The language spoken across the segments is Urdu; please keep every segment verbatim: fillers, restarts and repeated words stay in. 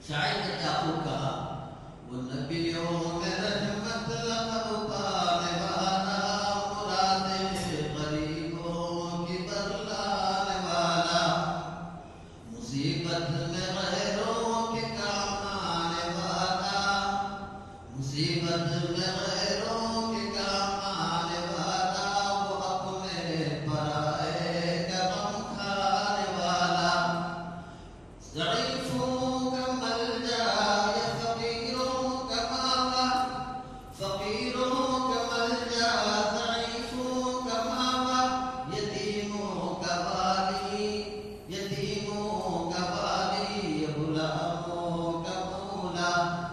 شاعر نے کیا خوب کہا، وہ نبیوں میں رحمت لقب پانے والا، مراد غریبوں کی برلانے والا، مصیبت میں غیروں کے کام آنے والا، مصیبت میں غیروں کے کام آنے والا، وہ اپنے پرائے کا غم کھانے والا، ضعیفوں کا ملجا یا فقیروں کا ماوا، فقیروں کا ملجا ضعیفوں کا ماوا، یتیموں کا والی، یتیموں کا والی، غلاموں کا مولا۔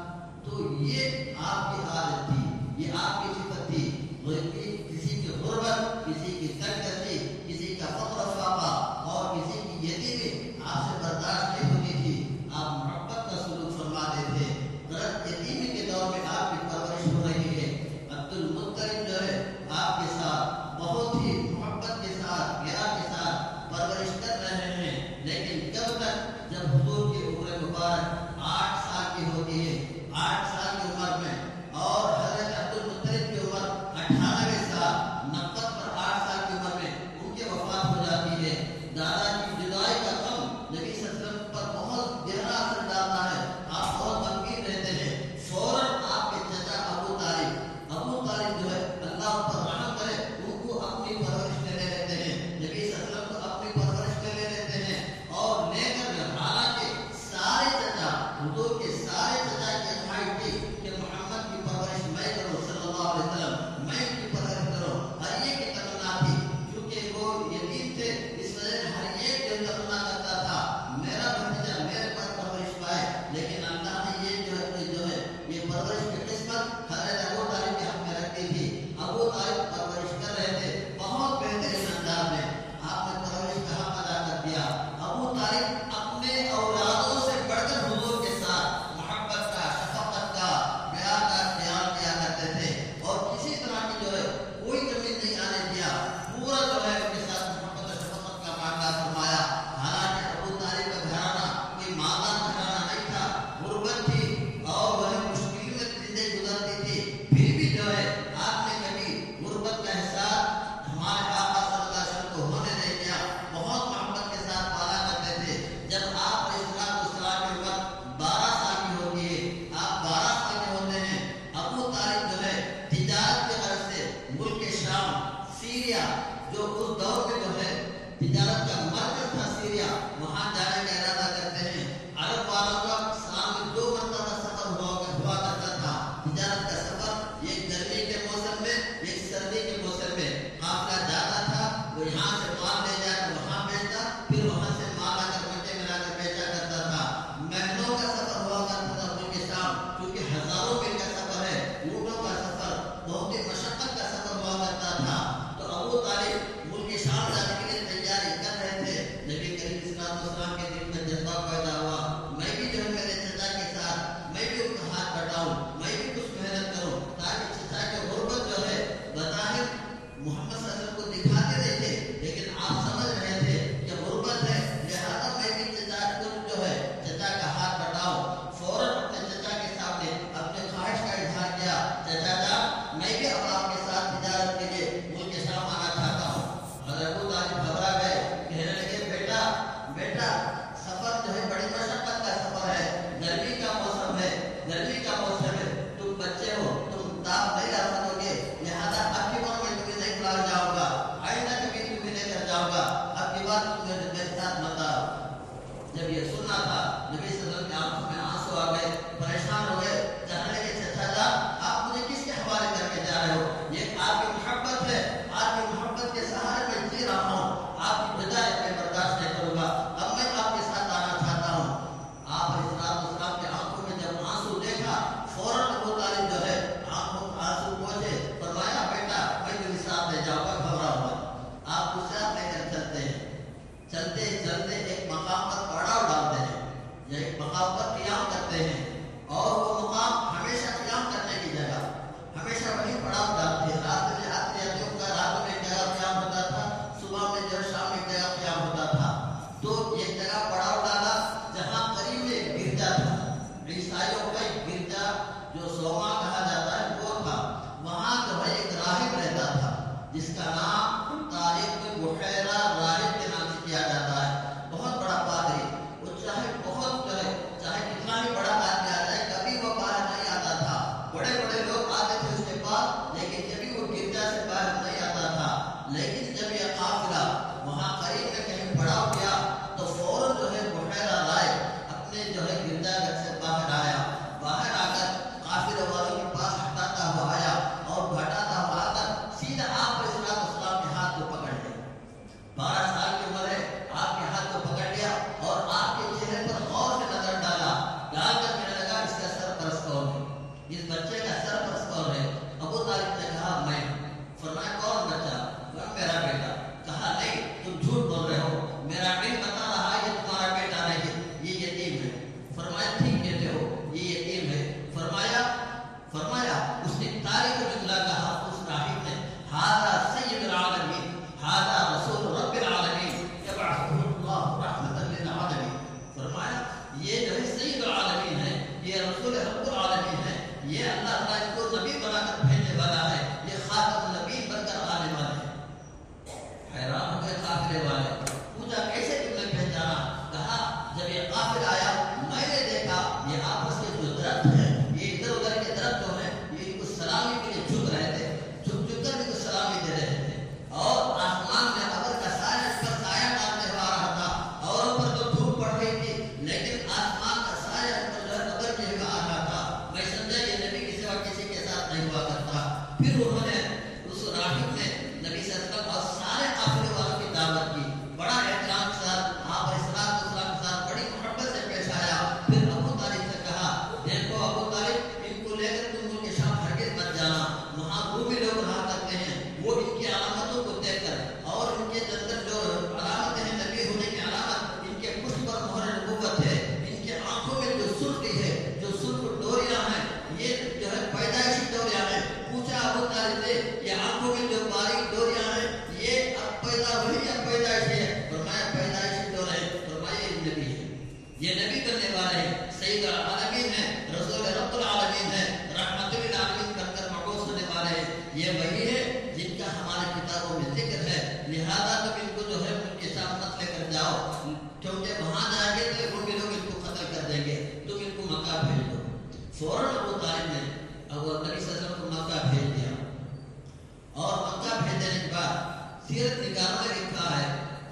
تو یہ آپ کی عادت تھی، یہ آپ کی صفت تھی، وہ کسی کی غربت، کسی کی تنگدستی، کسی کا فقر فاقہ اور کسی کی یتیمی آپ سے برداشت نہیں ہوتی تھی۔ آپ محبت کا سلوک فرماتے تھے۔ درد یتیمی کے دور میں آپ کی پرورش ہو رہی ہے۔ عبد المطلب جو ہے آپ کے ساتھ بہت ہی محبت کے ساتھ، پیار کے ساتھ پرورش کر رہے ہیں، لیکن کب تک؟ جب حضور کی عمر مبارک آٹھ سال کی ہوتی ہے، آٹھ سال کی عمر میں، اور حضرت عبد المطلب کی عمر اٹھانوے سال، نبت پر آٹھ سال کی عمر میں ان کی وفات ہو جاتی ہے۔ دادا کی جدائی کا غم نبی صلی اللہ علیہ وسلم پر بہت گہرا اثر ڈالتا ہے، آپ بہت غمگین رہتے ہیں۔ فوراً آپ کے چچا ابو طالب، ابو طالب جو ہے اللہ پر رحم کرے، ان کو اپنی پرورش میں لے لیتے ہیں، نبی صلی اللہ علیہ وسلم کو اپنی پرورش میں لے لیتے ہیں، اور لے کر حالانکہ سارے چچا، حضور کے سارے چچا کی خواہش تھی کہ محمد کی پرورش میں کروں، صلی اللہ علیہ وسلم میں ان کی پرورش کروں، ہر ایک کی تمنا تھی، کیونکہ وہ یتیم تھے، اس وجہ سے ہر ایک جو تمنا کرتا تھا میرا بھتیجا میرے پر پرورش پائے، لیکن اللہ نے یہ جو ہے جو ہے یہ پرورش کی قسمت حضرت ابو طالب کے حق میں رکھی تھی۔ ابو طالب پرورش کر رہے تھے بہت بہترین انداز میں، آپ نے پرورش کا حق ادا کر دیا۔ ابو طالب اپنے اولادوں سے بڑھ کر حضور کے ساتھ محبت کا، شفقت کا، پیار کا خیال کیا کرتے تھے، اور کسی طرح کی جو ہے کوئی کمی نہیں آنے دیا، پورا جو ہے ان کے ساتھ محبت و شفقت کا معاملہ فرمایا۔ حالانکہ ابو طالب کا گھرانہ کوئی مالدار گھرانہ نہیں تھا، غربت تھی اور وہ مشکل میں زندگی گزرتی تھی، پھر بھی جو ہے آپ نے کبھی غربت کا احساس ہمارے آقا صلی اللہ علیہ وسلم کو ہونے نہیں دیا، بہت محبت کے ساتھ پالا کرتے تھے۔ جب آپ علیہ السلام کی عمر بارہ سال کی ہوتی ہے، آپ بارہ سال کے ہوتے ہیں، ابو طالب جو ہے تجارت کے غرض سے ملک شام، سیریا، جو اس دور میں جو ہے تجارت کا مرکز تھا سیریا، وہاں جانے کا ارادہ کرتے ہیں۔ عرب والوں کا سال میں دو مرتبہ سفر ہوا ہوا کرتا تھا، تجارت کا سفر، ایک گرمی کے موسم میں، ایک سردی کے موسم میں۔ قافلہ جاتا تھا، وہ یہاں سے مال لے جا کر وہاں بیچتا، پھر وہاں سے مال آ کر منڈی میں لا کر بیچا کرتا تھا۔ مہینوں کا سفر ہوا کرتا تھا ملک شام، کیونکہ ہزاروں میل کا سفر ہے، اونٹوں کا سفر، بہت ہی مشقت کا سفر ہوا کرتا تھا۔ تو ابو طالب ملک شام جانے کے لیے تیاری کر رہے تھے۔ نبی کریم صلی اللہ علیہ وسلم کے دل میں جذبہ پیدا ہوا، میں بھی جو ہے میرے چچا کے ساتھ میں بھی ان کا ہاتھ بٹاؤں، میں بھی کچھ محنت کروں، تاکہ چچا کی غربت جو ہے بظاہر محمد صلی اللہ علیہ وسلم کو دکھاتے نہیں تھے، لیکن آپ سمجھ رہے تھے کہ غربت ہے، لہٰذا میں بھی چچا کو جو ہے چچا کا ہاتھ بٹاؤں۔ فوراً اپنے چچا کے سامنے اپنے خواہش کا اظہار کیا، چچا جان میں بھی اب آپ کے ساتھ تجارت کے لیے ملک شام آنا چاہتا ہوں۔ حضرت ابو طالب گھبرا گئے، کہنے لگے بیٹا بیٹا سفر جو ہے بڑی مشقت کا سفر ہے، گرمی کا موسم ہے، گرمی کا موسم ہے، تم بچے ہو، تم تاپ نہیں لا سکو گے، لہٰذا اب کی بار میں تمہیں نہیں بلا جاؤں گا، آئندہ کبھی تمہیں لے کر جاؤں گا، اب کی بار تم میرے ساتھ مت آؤ۔ جب یہ سننا تھا، نبی صلی اللہ علیہ وسلم کی آنکھوں میں آنسو آ گئے، پریشان ہو گئے، کہنے لگے چچا جان آپ مجھے کس کے حوالے کر کے جا رہے ہو؟ یہ آپ کی محبت ہے، آپ کی محبت کے سہارے میں جی رہا ہوں، آپ کی بجائے میں برداشت نہیں کروں گا، اب میں آپ کے ساتھ آنا چاہتا ہوں۔ آپ علیہ السلام کے آنکھوں میں جب آنسو دیکھا، فوراً ابو طالب جو ہے آنکھوں آنسو پہنچے، فرمایا بیٹا میں تمہیں ساتھ لے جاؤں گا، گھبرا ہوا، آپ کو ساتھ لے کر چلتے ہیں۔ چلتے چلتے ایک مقام پر پڑاؤ ڈالتے ہیں، یا ایک مقام پر قیام کرتے ہیں، اور وہ مقام ہمیشہ قیام کرنے کی جگہ، ہمیشہ وہی پڑاؤ ڈالتے ہیں۔ رات میں آتے آتے ان کا رات میں ایک جگہ قیام ہوتا تھا، صبح میں جو شام میں ایک جگہ قیام ہوتا تھا، تو ایک جگہ پڑاؤ ڈالا جہاں قریب ایک گرجا تھا، جو سوما کہا جاتا ہے وہ تھا. وہاں جو ہے ایک راہب رہتا تھا جس کا نام طارق بحیرہ راہب کے نام سے کیا جاتا ہے. بہت بڑا پادری. وہ چاہے بہت جو ہے چاہے کتنا بھی بڑا آدمی آ جائے کبھی وہ باہر نہیں آتا تھا. بڑے بڑے لوگ آتے تھے اس کے پاس لیکن کبھی وہ گرجا سے باہر نہیں آتا تھا. لیکن جب یہ قافلہ وہاں قریب میں کہیں پڑاؤ کیا تو فوراً جو ہے بحیرہ راہب اپنے جو ہے گرجا گھر سے باہر آیا. باہر آ کر قافلے والوں کے پاس ہٹاتا ہوا آیا اور گھٹاتا ہوا آ کر سیدھا آپ علیہ السلام کے ہاتھ کو پکڑ لیا. بارہ سال کی عمر ہے, آپ کے ہاتھ کو پکڑ لیا اور آپ کے چہرے پر غور سے نظر ڈالا. ڈال کر کہنے لگا اس کا سرپرست کون ہے, اس بچے کا سرپرست کون ہے؟ ابو طالب نے کہا میں. فرمایا کون بچہ؟ میرا بیٹا. کہا نہیں تم جھوٹ بول رہے ہو, میرا بیٹا بتا رہا ہے یہ تمہارا بیٹا نہیں, یہ یتیم ہے. فرمایا ٹھیک کہتے ہو یہ یتیم ہے. فرمایا فرمایا اس نے طارق کو جملہ کہا. اس راہب نے ھذا سید العالمین ھذا رسول رب العالمین یبعثہ اللہ رحمۃ للعالمین. فرمایا یہ جو ہے سید العالمین ہے, یہ رسول رب العالمین ہے, یہ اللہ تعالیٰ اس کو نبی بنا کر بھیجنے والا ہے, یہ خاتم النبی بن کر آنے والا ہے. حیران ہو گئے قافلے والے. پوچھا کیسے تم نے پہچانا؟ کہا جب یہ قافلہ آیا میں نے دیکھا یہ آپس کے جو درخت ہیں یہ ادھر ادھر کے درخت جو ہیں یہ ان کو سلامی کے لیے جھک رہے تھے, جھک جھک کر ان کو سلامی دے رہے تھے. اور آسمان میں ابر کا سایہ اس پر سایہ ڈالتے ہوا آ رہا تھا اور اوپر تو دھوپ پڑ رہی تھی لیکن آسمان کا سایہ اس پر جو ہے ابر کے لیے آ رہا تھا. میں سمجھا یہ نبی کے سوا کسی کے ساتھ نہیں ہوا کرتا. پھر انہوں نے اس راہب نے نبی صلی اللہ علیہ وسلم اور سارے قافلے والوں کی دعوت کی. بڑا احترام کے ساتھ آپ علیہ السلام کے ساتھ بڑی محبت سے پیش آیا. پھر ابو طالب سے کہا دیکھو ابو طالب ان کو لے کر تم ملک شام ہرگز مت جانا. وہاں وہ بھی لوگ رہا کرتے ہیں, وہ ان کی علامتوں کو دیکھ کر اور ان کے اندر جو علامتیں ہیں نبی ہونے کی علامت, ان کے پشت پر مہر نبوت ہے, ان کے آنکھوں میں جو سرخی ہے, جو سرخ ڈوریاں ہیں یہ جو ہے پیدائشی ڈوریاں ہیں. پوچھا ابو طالب سے یہ آنکھوں میں جو باریک ڈوریاں ہیں یہ اب پیدا ہوئی یا پیدائشی ہے؟ فرمایا پیدائشی ڈورے. فرمایا یہ نبی ہے, یہ نبی کرنے والے ہیں, سید العالمین ہیں, رسول رب العالمین ہیں, رحمت للعالمین بن کر مبعوث ہونے والے ہیں. یہ وہی ہے جن کا ہمارے کتابوں میں ذکر ہے. لہذا تم ان کو جو ہے ان کے ساتھ مت لے کر جاؤ کیونکہ وہاں جائیں گے تو وہ بھی لوگ ان کو قتل کر دیں گے, تم ان کو مکہ بھیج دو. فوراً ابو طالب نے ابو نبی صلی اللہ علیہ وسلم کو مکہ بھیج دیا. اور مکہ بھیجنے کے بعد سیرت نگاروں نے لکھا ہے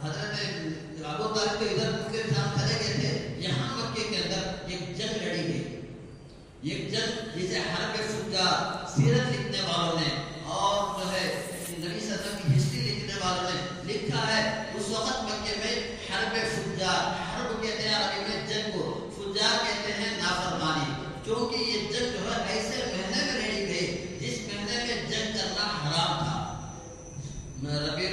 حضرت ابو طالب کو ادھر ان کے ساتھ چلے گئے تھے. یہاں مکے کے اندر ایک جنگ لڑی گئی, ایک جنگ جسے حرب فجار سیرت لکھنے والوں نے اور جو ہے نبی صلی اللہ علیہ وسلم کی ہسٹری لکھنے والوں نے لکھا ہے. اس وقت مکے میں حرب فجار, حرب کہتے ہیں عربی میں جنگ کو, فجار کہتے ہیں نافرمانی. کیونکہ یہ جنگ جو ہے ایسے مہینے میں لڑی گئی جس مہینے میں جنگ کرنا حرام تھا. ربیع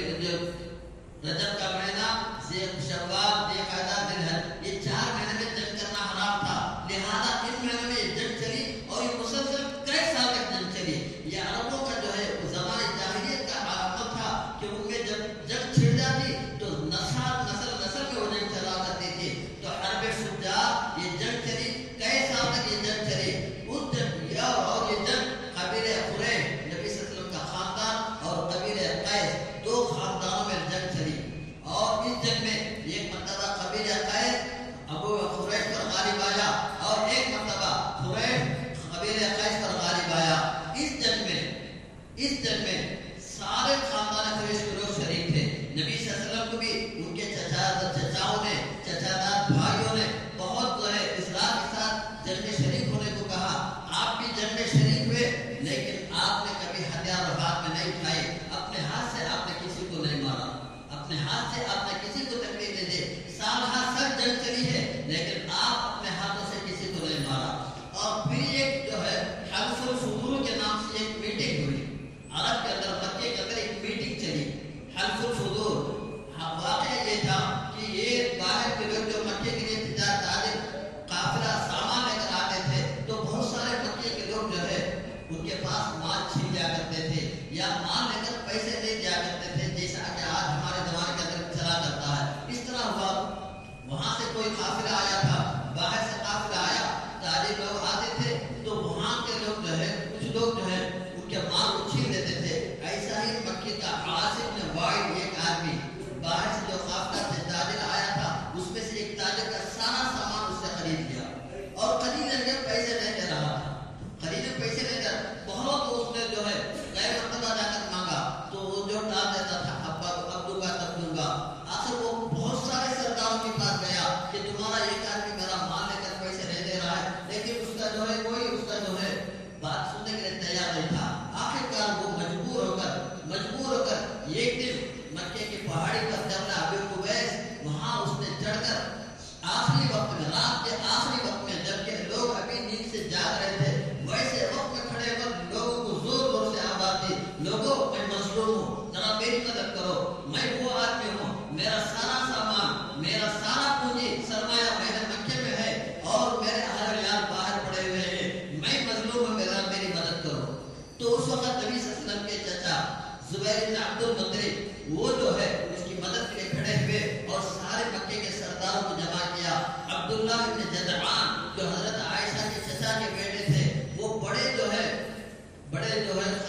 رجب کا مہینہ, شوال, ذی قعدہ, ذی الحج, یہ چار مہینے میں جنگ کرنا حرام تھا. لہذا ان مہینوں میں یہ جنگ چلی اور یہ مسلسل کئی سال تک جنگ چلی. یہ عربوں کا جو ہے زمانے جاہلیت کا عادت تھا کہ ان میں جب جنگ چھڑ جاتی تو نسل نسل نسل میں وہ جنگ چلا کرتی تھی. تو حرب فجار یہ جنگ چلی, کئی سال تک یہ جنگ چلی. اس جنگ اور یہ جنگ قبیلہ قریش, نبی صلی اللہ علیہ وسلم کا خاندان اور قبیلہ قیس, دو خاندانوں میں جنگ چلی. اور اس جنگ میں ایک مرتبہ قبیلہ قیس ابو قریش پر غالب آیا اور ایک مرتبہ قریش قبیلہ قیس پر غالب آیا. اس جنگ میں اس جنگ میں سارے خاندان قریش کے لوگ شریک تھے. نبی صلی اللہ علیہ وسلم کو بھی ان کے چچا چچاؤں نے, چچادار بھائیوں نے بہت جو ہے اصرار کے ساتھ جنگ میں شریک ہونے کو کہا. آپ بھی جنگ میں کا جو ہے کوئی اس کا جو ہے بات سننے کے لیے تیار نہیں تھا. آخر کار وہ مجبور ہو کر مجبور ہو کر ایک دن مکے کی پہاڑی پر جبل ابی قبیس وہاں اس نے چڑھ کر آخری وقت میں رات کے آخری وقت میں جبکہ لوگ ابھی نیند سے جاگ رہے تھے ویسے وقت میں کھڑے ہو کر لوگوں کو زور زور سے آواز دی, لوگوں میں مظلوم ہوں, ذرا میری مدد کرو, میں وہ آدمی ہوں, میرا سارا سامان میرا سارا پونجی سرمایہ میرے مکے میں ہے اور میرے اہل عیال باہر پڑے ہوئے ہیں, میں مظلوم ہوں, میرا میری مدد کرو. تو اس وقت نبی صلی اللہ علیہ وسلم کے چچا زبیر بن عبد المطلب وہ جو ہے اس کی مدد کے لیے کھڑے ہوئے اور سارے مکے کے سرداروں کو جمع کیا. عبداللہ بن جدعان جو حضرت عائشہ کے چچا کے بیٹے تھے وہ بڑے جو ہے بڑے جو ہے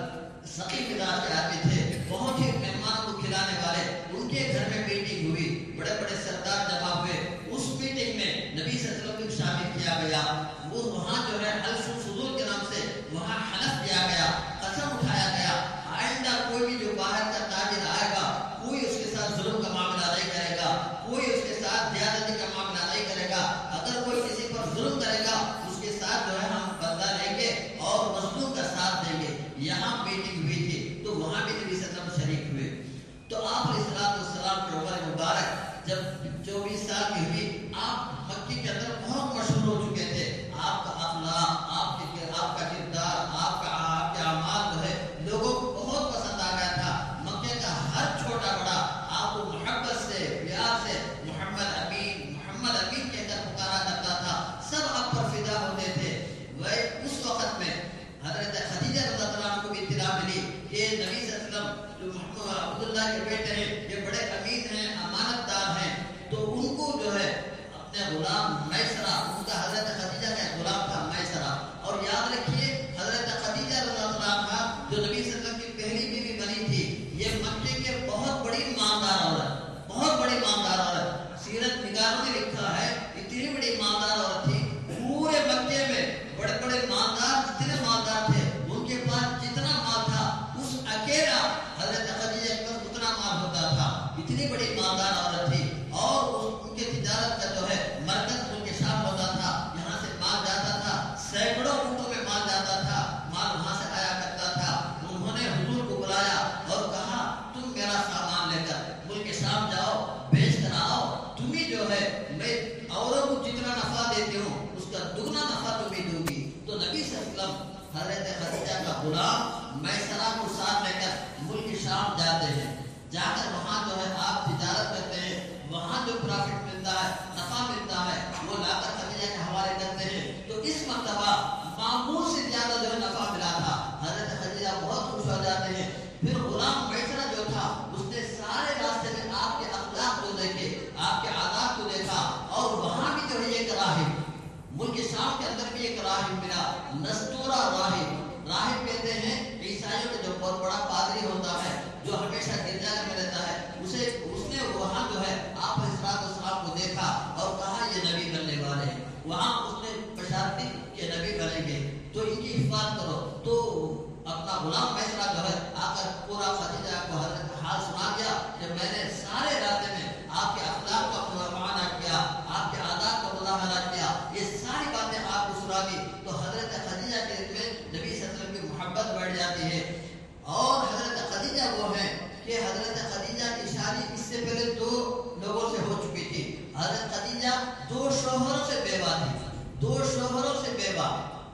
سخی مزاج کے آدمی تھے, بہت ہی مہمان کو کھلانے والے. ان کے گھر میں میٹنگ ہوئی, بڑے بڑے سردار جمع ہوئے. اس میٹنگ میں نبی صلی اللہ علیہ وسلم کو شامل کیا گیا. وہ وہاں جو ہے حلف الفضول کے نام سے وہاں حلف کیا گیا, قسم اٹھایا گیا آئندہ کوئی بھی جو باہر کا تاجر آئے گا کوئی اس کے ساتھ ظلم کا معاملہ نہیں کرے گا, کوئی اس کے ساتھ زیادتی کا معاملہ نہیں کرے گا. اگر کوئی کسی پر ظلم کرے گا اس کے ساتھ جو ہے ہم بدلہ لیں گے اور مظلوم کا ساتھ دیں گے. یہاں میٹنگ ہوئی تھی تو وہاں بھی نبی صلی اللہ علیہ وسلم شریک ہوئے. تو آپ علیہ الصلوۃ والسلام کی عمر مبارک جب چوبیس سال کی ہوئی, آپ مکے کے اندر بہت مشہور ہو چکے تھے. آپ کا اخلاق, آپ کے آپ کا کردار, آپ کا آپ کے اعمال جو ہے لوگوں کو بہت پسند آ گیا تھا. مکے کا ہر چھوٹا بڑا آپ کو محبت سے پیار سے محمد امین محمد امین کہہ کر پکارا کرتا تھا. سب آپ پر فدا ہوتے تھے. وہ اس وقت میں حضرت خدیجہ رضی اللہ عنہ کو بھی اطلاع ملی کہ نبی صلی اللہ علیہ وسلم جو محمد عبداللہ کے بیٹے ہیں یہ بڑے امین ہیں, امانت دار ہیں. تو ان کو جو ہے اپنے غلام میسرہ, ان کا حضرت خدیجہ کا غلام تھا میسرہ. اور یاد رکھیے حضرت خدیجہ رضی اللہ عنہ جو نبی صلی اللہ علیہ وسلم کی پہلی بیوی بنی تھی, یہ مکے کے بہت بڑی مالدار عورت, بہت بڑی مالدار عورت. سیرت نگاروں نے لکھا ہے اتنی بڑی مالدار عورت تھی. پورے مکے میں بڑے بڑے مالدار جتنے مالدار تھے ان کے پاس جتنا مال تھا اس اکیلا حضرت خدیجہ کے پاس اتنا مال ہوتا تھا. اتنی بڑی مالدار عورت تھی. اور ان کے تجارت کا جو ہے مرکز ان کے شام ہوتا تھا. یہاں سے مال جاتا تھا, سینکڑوں اونٹوں میں مال جاتا تھا, مال وہاں سے آیا کرتا تھا. انہوں نے حضور کو بلایا اور کہا تم میرا سامان لے کر ملک شام جاؤ, بیچ کر آؤ, تمہیں جو ہے میں اوروں کو جتنا نفع دیتی ہوں اس کا دگنا نفع تمہیں دوں گی. تو نبی صلی اللہ علیہ وسلم حضرت خدیجہ کا غلام میسرہ کو ساتھ لے کر ملک شام جاتے ہیں. جا کر وہاں جو ہے آپ تجارت کرتے ہیں, وہاں جو پرافٹ ملتا ہے نفع ملتا ہے وہ لا کر خدیجہ کے حوالے کرتے ہیں. تو اس مرتبہ معمول سے زیادہ جو ہے نفع ملا تھا. حضرت خدیجہ بہت خوش ہو جاتے ہیں. پھر غلام میسرہ جو تھا اس نے سارے راستے میں آپ کے اخلاق کو دیکھے, آپ کے عادات کو دیکھا. اور وہاں بھی جو ہے ایک راہب, ملک شام کے اندر بھی ایک راہب ملا, نستورہ راہب. راہب کہتے ہیں عیسائیوں کا جو بہت بڑا پادری ہوتا ہے جو ہمیشہ گرجا گھر میں رہتا ہے, اسے اس نے وہاں جو ہے آپ اسلام اسلام کو دیکھا اور کہا یہ نبی بننے والے ہیں. وہاں اس نے بشارت دی کہ نبی بنیں گے تو ان کی حفاظت کرو. تو اپنا غلام میسرہ جو ہے آ کر پورا خدیجہ کو حضرت حال سنا دیا کہ میں نے سارے راستے میں آپ کے اخلاق کا معائنہ کیا, آپ کے عادات کا مظاہرہ کیا, یہ ساری باتیں آپ کو سنا دی. تو حضرت خدیجہ کے دل میں نبی صلی اللہ علیہ وسلم کی محبت بڑھ جاتی ہے. اور حضرت خدیجہ وہ ہیں کہ حضرت خدیجہ کی شادی اس سے پہلے دو لوگوں سے ہو چکی تھی. حضرت خدیجہ دو شوہروں سے بیوہ تھی, دو شوہروں سے بیوہ.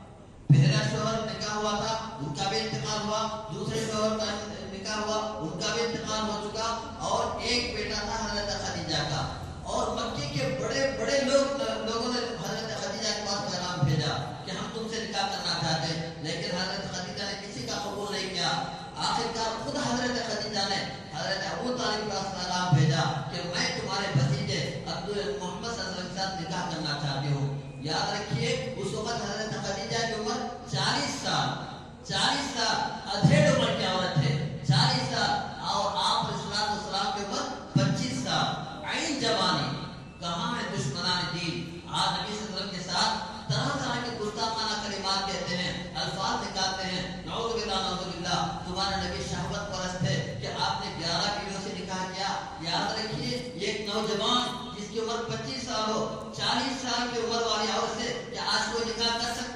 پہلا شوہر نکاح ہوا تھا, ان کا بھی انتقال ہوا. دوسرے شوہر کا نکاح ہوا, ان کا بھی انتقال ہو چکا. اور ایک بیٹا تھا حضرت خدیجہ کا. اور مکے کے بڑے بڑے لوگ لوگوں نے حضرت خدیجہ کے پاس پیغام بھیجا کہ ہم تم سے نکاح کرنا چاہتے ہیں, لیکن حضرت خدیجہ نے کسی کا قبول نہیں کیا. آخرکار خود حضرت خدیجہ نے حضرت ابو طالب کے پاس پیغام بھیجا کہ میں تمہارے بھتیجے عبد محمد صلی اللہ علیہ وسلم کے ساتھ نکاح کرنا چاہتی ہوں. یاد رکھیے اس وقت حضرت خدیجہ کی عمر چالیس سال چالیس سال ادھیڑ عمر کی عورت ہے, چالیس سال. اور آپ علیہ السلام کی عمر پچیس سال, عین جوانی. کہاں ہے دشمنان دین؟ آج نبی صلی اللہ علیہ وسلم کے ساتھ طرح طرح کے گستاخانہ کلمات کہتے ہیں, الفاظ نکالتے ہیں. نعوذ باللہ نعوذ باللہ. تمہارا نبی شہوت پرست ہے کہ آپ نے گیارہ بیویوں سے نکاح کیا. یاد رکھیے ایک نوجوان جس کی عمر پچیس سال ہو, چالیس سال کی عمر والی عورت سے کیا آج کوئی نکاح کر سکتا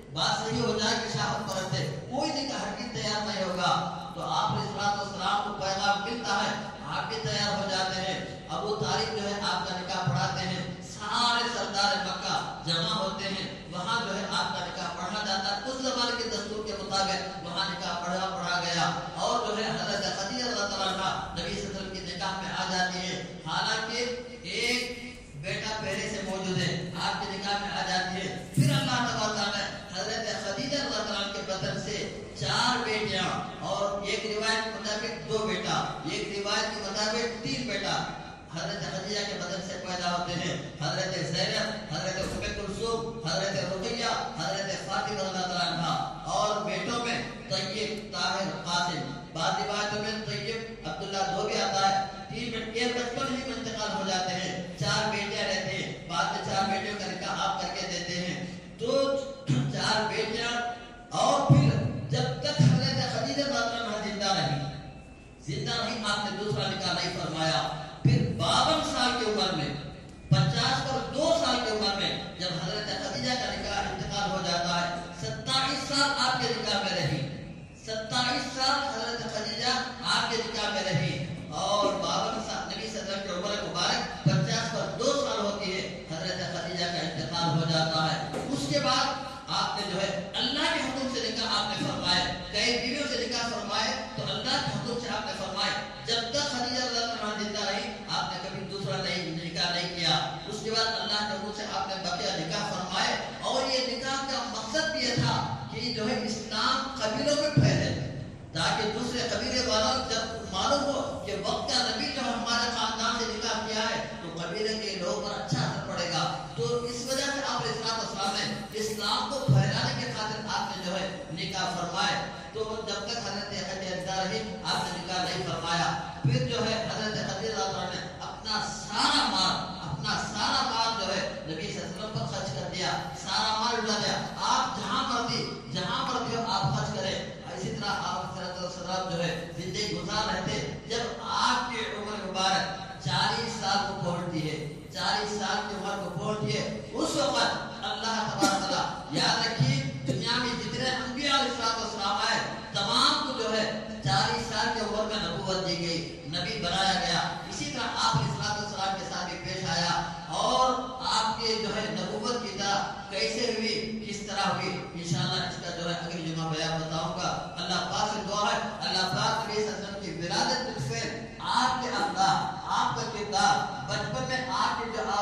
بات صحیح ہو جائے کہ شہوت پرست ہے، کوئی نکاح ہرگز تیار نہیں ہوگا۔ تو آپ علیہ الصلوۃ والسلام کو پیغام ملتا ہے، آپ بھی تیار ہو جاتے ہیں، ابو طالب جو ہے آپ کا نکاح پڑھاتے ہیں، سارے سردار مکہ جمع ہوتے ہیں، وہاں جو ہے آپ کا نکاح پڑھا جاتا ہے، اس زمانے کے دستور کے مطابق وہاں نکاح پڑھا پڑھا گیا، اور جو ہے حضرت خدیجہ رضی اللہ تعالیٰ عنہا نبی صلی اللہ علیہ وسلم کے نکاح میں آ جاتی ہے، حالانکہ ایک بیٹا پہلے سے موجود ہے، آپ کے نکاح میں آ جاتی ہے۔ پھر اللہ تبارک و تعالیٰ حضرت خدیجہ رضی اللہ تعالیٰ کے بدن سے چار بیٹیاں، اور ایک روایت کے مطابق دو بیٹا، ایک روایت کے مطابق تین بیٹا حضرت خدیجہ کے بدن سے پیدا ہوتے ہیں، حضرت زینب، حضرت ام کلثوم، حضرت رقیہ، حضرت فاطمہ رضی اللہ عنہا، اور بیٹوں میں طیب، طاہر، قاسم، بعض روایتوں میں طیب، عبداللہ دو بھی آتا ہے، تین بیٹے بچپن ہی میں انتقال ہو جاتے ہیں، چار بیٹیاں رہتے ہیں، بعد میں چار بیٹیوں کا نکاح آپ کر کے دیتے ہیں، تو چار بیٹیاں، اور پھر جب تک حضرت خدیجہ رضی اللہ عنہا زندہ رہی زندہ رہی آپ نے دوسرا نکاح نہیں فرمایا۔ پھر باون سال کی عمر میں، پچاس اور دو سال کی عمر میں جب حضرت خدیجہ کا نکاح انتقال ہو جاتا ہے، ستائیس سال آپ کے نکاح میں رہی، ستائیس سال حضرت خدیجہ آپ کے نکاح میں رہی، اور باون سال نبی صلی اللہ علیہ وسلم کی عمر مبارک پچاس پر دو سال ہوتی ہے، حضرت خدیجہ کا انتقال ہو جاتا ہے۔ اس کے بعد آپ نے جو ہے اللہ کے حکم سے نکاح آپ نے فرمائے، کئی بیویوں سے نکاح فرمائے، تو اللہ کے حکم سے آپ نے فرمائے، جب تک خدیجہ رضی اللہ عنہا زندہ رہی آپ نے کبھی دوسرا نہیں نکاح نہیں کیا۔ اس کے بعد اللہ کے حکم سے آپ نے بقیہ نکاح فرمائے، اور یہ نکاح کا مقصد بھی یہ تھا کہ جو ہے اسلام قبیلوں میں پھیلے، تاکہ دوسرے قبیلے والوں جب معلوم ہو کہ وقت کا نبی جو ہمارے خاندان سے نکاح کیا ہے تو قبیلے کے لوگوں پر اچھا اثر پڑے گا، تو اس وجہ سے آپ علیہ السلام نے اسلام کو پھیلانے کے خاطر آپ نے جو ہے نکاح فرمائے۔ تو جب تک حضرت خدیجہ زندہ رہی آپ نے نکاح نہیں فرمایا۔ پھر جو ہے حضرت خدیجہ نے اپنا سارا مال اپنا سارا مال جو ہے نبی صلی اللہ علیہ وسلم پر خرچ کر دیا، سارا مال اٹھا دیا، آپ جہاں مرضی جہاں پر بھی آپ خرچ کریں۔ اسی طرح آپ صلی اللہ علیہ وسلم جو ہے زندگی گزار رہے تھے، جب آپ کی عمر مبارک چالیس سال کو پہنچتی ہے، چالیس سال کی عمر کو پہنچتی ہے، اس وقت اللہ تبارک و تعالیٰ، یاد رکھیے دنیا میں جتنے انبیاء علیہ السلام آئے تمام کو جو ہے چالیس سال کی عمر میں نبوت دی گئی، نبی بنایا گیا۔ اسی طرح آپ علیہ السلام کے ساتھ بھی پیش آیا، اور آپ کے جو ہے نبوت کی طرح کیسے ہوئی، کس طرح ہوئی، انشاءاللہ اس کا جو ہے اگلی جمعہ بیان بتاؤں گا۔ اللہ پاک سے دعا ہے اللہ پاک نبی صلی اللہ علیہ وسلم کی ولادت بالفعل، آپ کے انداز، آپ کا کردار، بچپن میں آپ کے جو